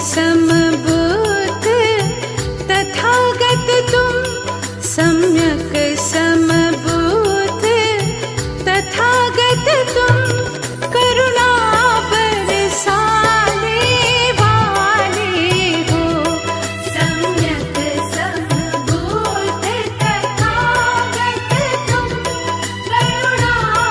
समबुद्ध तथागत तुम, सम्यक समबुद्ध तथागत तुम, करुणा बरसाने वाले हो। सम्यक समबुद्ध तथागत तुम, करुणा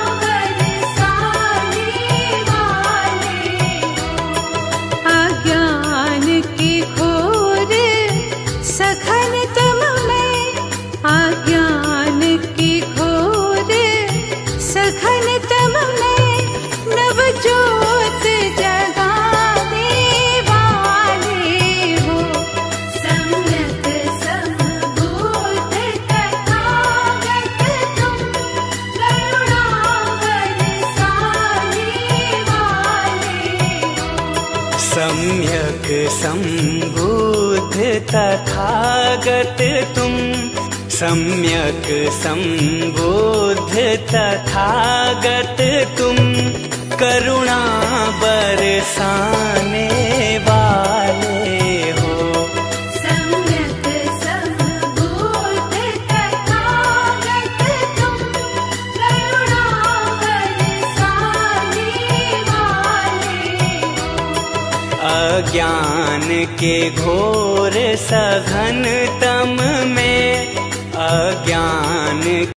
बरसाने वाले हो। अज्ञान के घोर सघन तम में, अज्ञान के घोर सघन तम में, नव ज्योत जगाने वाले हो। सम्यक समबुद्ध तथागत तुम, करुणा बरसाने वाले हो। सम्यक संबुद्ध तथागत तुम, सम्यक संबुद्ध तथागत तुम, करुणा बरसाने वाले हो। सम्यक समबुद्ध तथागत तुम, करुणा बरसाने वाले हो। अज्ञान के घोर सघन तम में, अज्ञान